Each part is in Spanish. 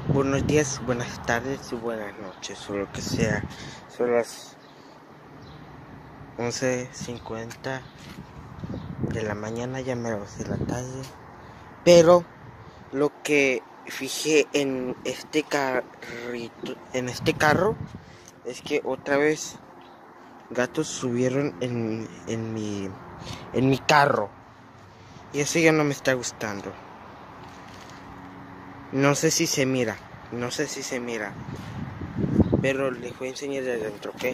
Buenos días, buenas tardes y buenas noches, o lo que sea. Son las 11:50 de la mañana, ya me de la tarde. Pero lo que fijé en este carro, es que otra vez gatos subieron en mi carro. Y eso ya no me está gustando. No sé si se mira, pero les voy a enseñar de adentro, ¿ok?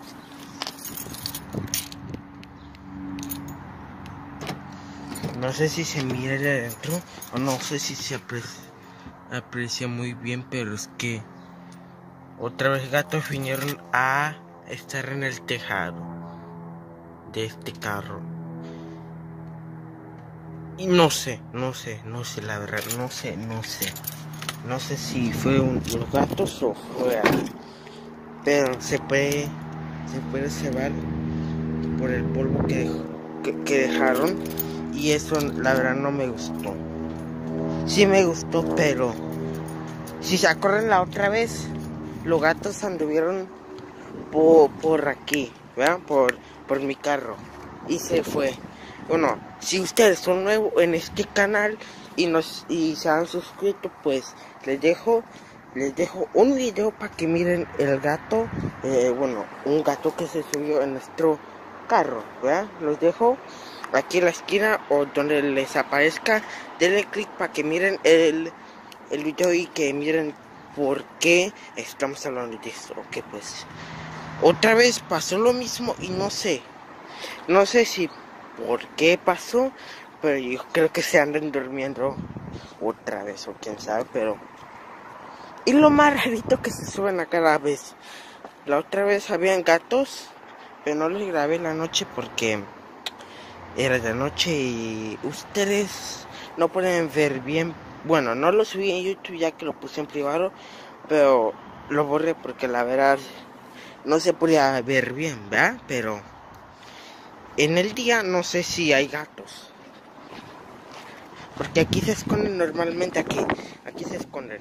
No sé si se mira de adentro o no sé si se aprecia muy bien, pero es que otra vez gatos vinieron a estar en el tejado de este carro. Y no sé, la verdad, no sé. No sé si fue los gatos o fue algo. Pero se puede observar por el polvo que dejaron. Y eso la verdad no me gustó. Sí me gustó, pero si se acuerdan la otra vez, los gatos anduvieron por aquí, ¿verdad? Por mi carro. Y se fue. Bueno, si ustedes son nuevos en este canal y se han suscrito, pues les dejo un video para que miren el gato. Bueno, un gato que se subió en nuestro carro, ¿verdad? Los dejo aquí en la esquina o donde les aparezca. Denle click para que miren el video y que miren por qué estamos hablando de esto. Ok, pues otra vez pasó lo mismo y no sé si por qué pasó, pero yo creo que se andan durmiendo otra vez o quién sabe, pero y lo más rarito que se suben a cada vez. La otra vez habían gatos, pero no les grabé en la noche porque era de noche y ustedes no pueden ver bien. Bueno, no lo subí en YouTube ya que lo puse en privado, pero lo borré porque la verdad no se podía ver bien, ¿verdad? Pero en el día no sé si hay gatos. Porque aquí se esconden normalmente, aquí se esconden.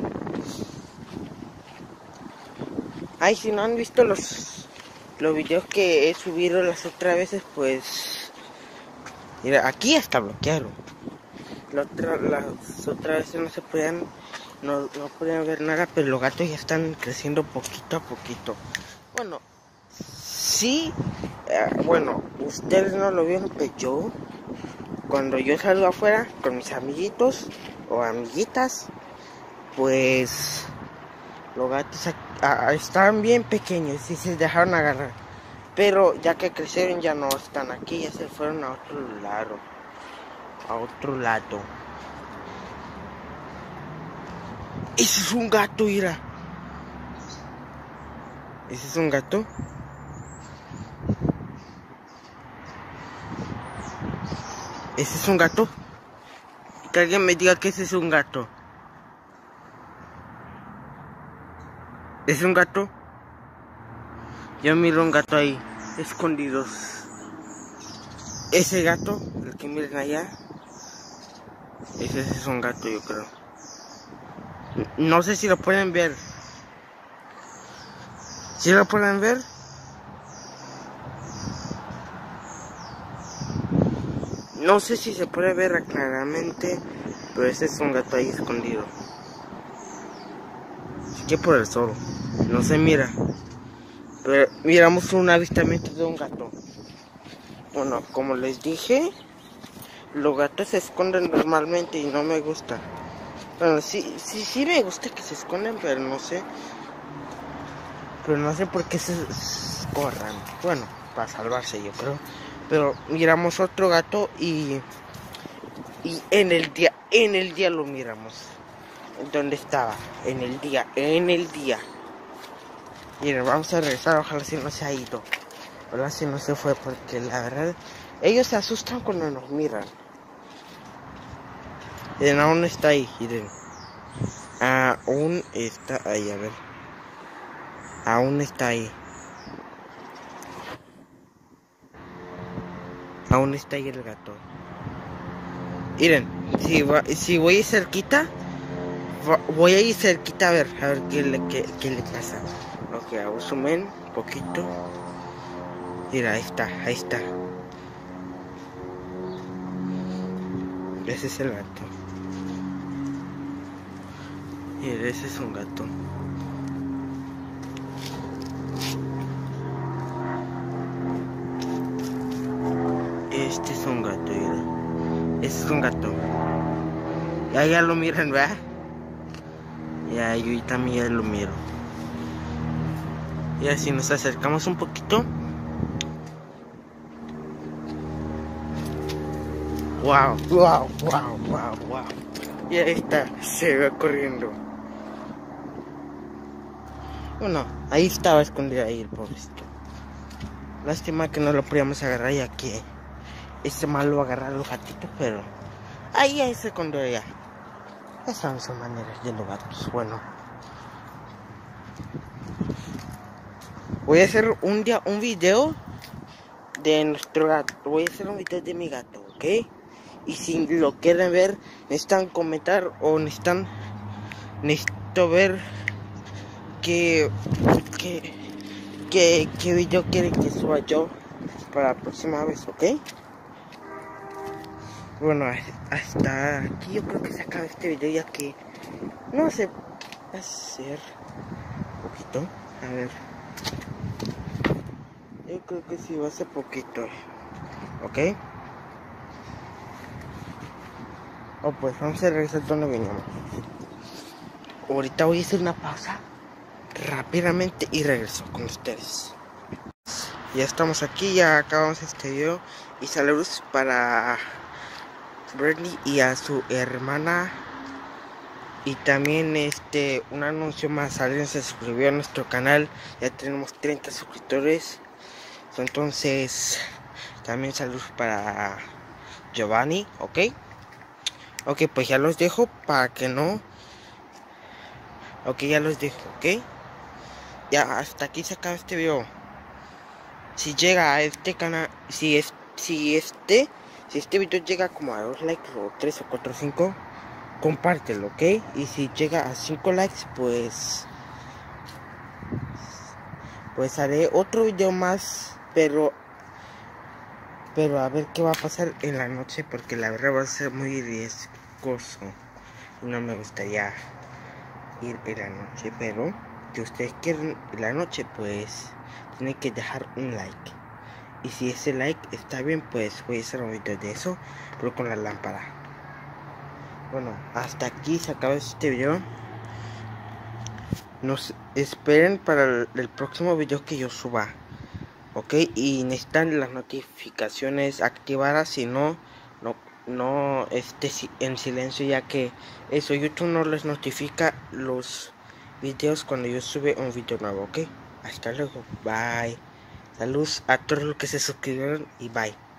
Ay, si no han visto los videos que he subido las otras veces, pues mira, aquí está bloqueado. Las otras veces no se podían, no podían ver nada, pero los gatos ya están creciendo poquito a poquito. Bueno, sí, bueno, ustedes no lo vieron, pero yo, cuando yo salgo afuera con mis amiguitos o amiguitas, pues los gatos estaban bien pequeños y se dejaron agarrar. Pero ya que crecieron ya no están aquí, ya se fueron a otro lado. Ese es un gato, mira. ¿Ese es un gato? ¿Ese es un gato? Que alguien me diga que ese es un gato. ¿Es un gato? Yo miro un gato ahí, escondidos. Ese gato, el que miren allá, ese es un gato, yo creo. No sé si lo pueden ver. ¿Sí lo pueden ver? No sé si se puede ver claramente, pero ese es un gato ahí escondido. Así que por el sol, no se mira. Pero miramos un avistamiento de un gato. Bueno, como les dije, los gatos se esconden normalmente y no me gusta. Bueno, sí me gusta que se escondan, pero no sé. Pero no sé por qué se corran. Bueno, para salvarse yo creo. Pero miramos otro gato y en el día lo miramos. ¿Dónde estaba? En el día. Miren, vamos a regresar, ojalá si no se ha ido. Ojalá si no se fue, porque la verdad, ellos se asustan cuando nos miran. Miren, aún está ahí, miren. Aún está ahí, a ver. Aún está ahí. Aún está ahí el gato. Miren, si voy cerquita, Voy a ir cerquita a ver qué le pasa. Ok, hago zoom in un poquito. Mira, ahí está. Ese es el gato. Mira, ese es un gato. Este es un gato, mira. Ese es un gato. Ya lo miran, ¿verdad? Ya, yo también ya lo miro. Y así nos acercamos un poquito. Wow. Y ahí está, se va corriendo. Bueno, ahí estaba escondido ahí el pobrecito. Lástima que no lo podíamos agarrar ya que ese malo va a agarrar a los gatitos, pero ahí se escondió ya. Esas son maneras de los gatos. Bueno, voy a hacer un video de nuestro gato. Voy a hacer un video de mi gato, ¿ok? Y si lo quieren ver, necesitan comentar o necesito ver qué video quieren que suba yo para la próxima vez, ¿ok? Bueno, hasta aquí yo creo que se acaba este video, ya que no sé hacer un poquito. A ver, yo creo que sí va a ser poquito, ¿ok? Pues vamos a regresar donde veníamos. Ahorita voy a hacer una pausa rápidamente y regreso con ustedes. Ya estamos aquí, ya acabamos este video. Y saludos para Britney y a su hermana. Y también un anuncio más, alguien se suscribió a nuestro canal, ya tenemos 30 suscriptores. Entonces también saludos para Giovanni, ¿ok? Ok, pues ya los dejo para que no. Ok, ya los dejo, ¿ok? Ya hasta aquí se acaba este video. Si llega a este canal, si este video llega como a 2 likes o 3 o 4 o 5, compártelo, ¿ok? Y si llega a 5 likes, pues haré otro video más, pero a ver qué va a pasar en la noche, porque la verdad va a ser muy riesgoso. No me gustaría ir en la noche, pero si ustedes quieren en la noche, pues tienen que dejar un like. Y si ese like está bien, pues voy a hacer un video de eso, pero con la lámpara. Bueno, hasta aquí se acaba este video. Nos esperen para el próximo video que yo suba, ok, y necesitan las notificaciones activadas, si no en silencio, ya que eso YouTube no les notifica los videos cuando yo sube un video nuevo, ok. Hasta luego, bye. Saludos a todos los que se suscribieron y bye.